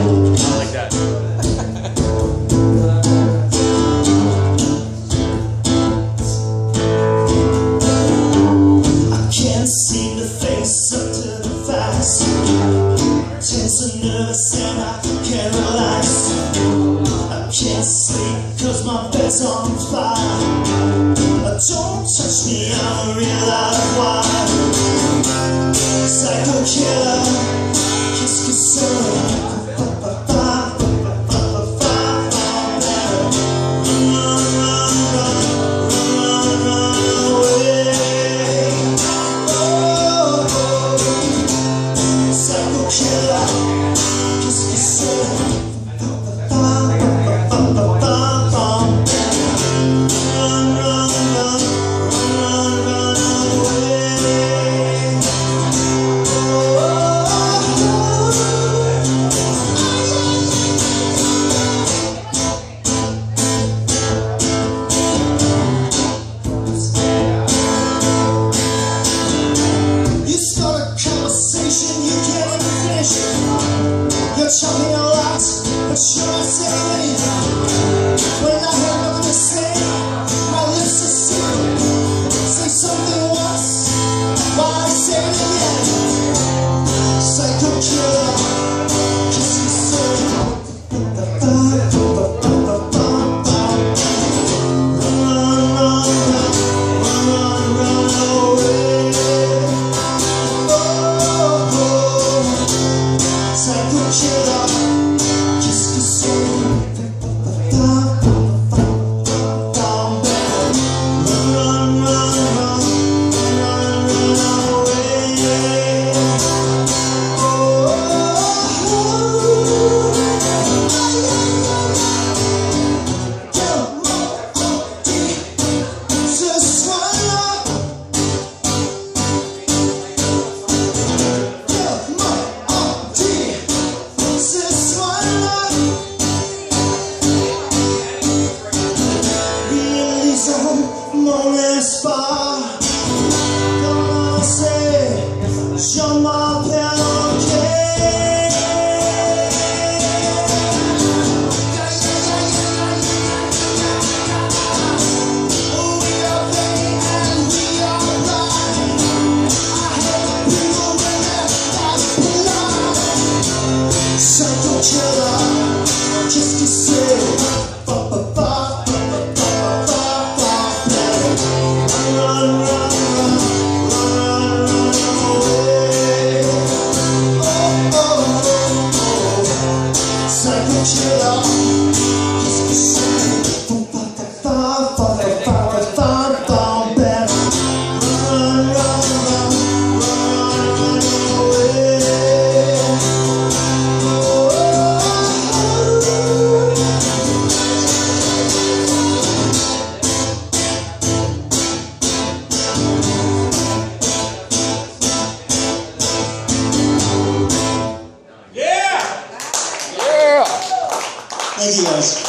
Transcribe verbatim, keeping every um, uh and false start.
like that. I can't seem to face up to the facts. Tense and nervous and I can't relax. I can't sleep cause my bed's on fire. Don't touch me, I don't realize why. Psycho killer, kiss Casilla. You're talking a lot, but you're not saying anything. When I have nothing to say, my lips are sealed. Say something once, while I say it again. Psycho killer, kiss me so. Spa, gonna say, show my piano cake. Oh, we are vain and we are blind. I hate people when they're blind. Psycho killer, just to say, ba ba ba. Thank you guys.